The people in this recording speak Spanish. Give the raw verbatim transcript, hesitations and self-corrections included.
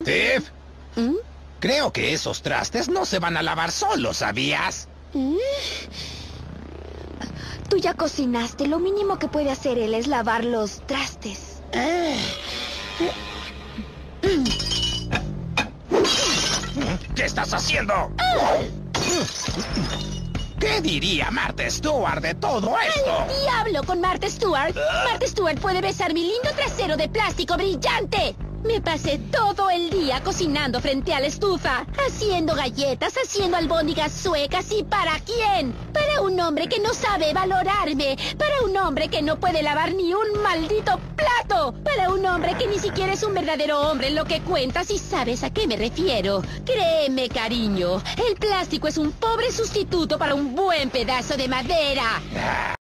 Tiff, ¿Mm? creo que esos trastes no se van a lavar solos, ¿sabías? ¿Mm? Tú ya cocinaste. Lo mínimo que puede hacer él es lavar los trastes. ¿Qué estás haciendo? ¿Qué diría Martha Stewart de todo esto? ¡Al diablo con Martha Stewart! Martha Stewart puede besar mi lindo trasero de plástico brillante. Me pasé todo el día cocinando frente a la estufa, haciendo galletas, haciendo albóndigas suecas. ¿Y para quién? Para un hombre que no sabe valorarme, para un hombre que no puede lavar ni un maldito plato, para un hombre que ni siquiera es un verdadero hombre en lo que cuenta, si sabes a qué me refiero. Créeme, cariño, el plástico es un pobre sustituto para un buen pedazo de madera.